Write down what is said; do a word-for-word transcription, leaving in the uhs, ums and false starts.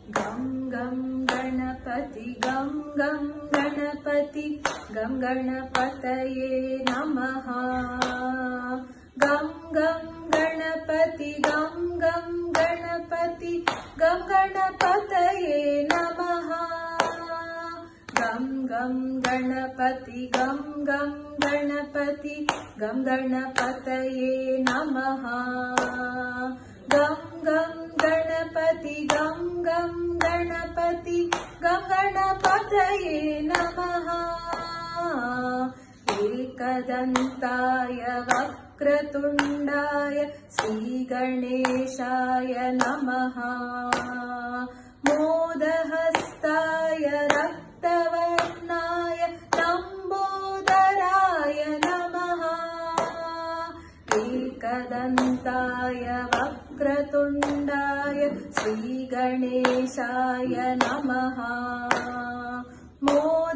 गं गं गणपति गं गं गणपति गं गणपतये नमः गं गं गणपति गं गं गणपति गं गणपतये नमः गं गं गणपति गं गं गणपति गं गणपतये नमः गं गं गणपति गं गं गणपति गं गणपतये नमः एकदन्ताय वक्रतुण्डाय श्रीगणेशाय नमः मोदहस्ताय रक्तवर्णाय लम्बोदराय नमः एकदन्ताय वक्रतुण्डाय श्रीगणेशाय नमः।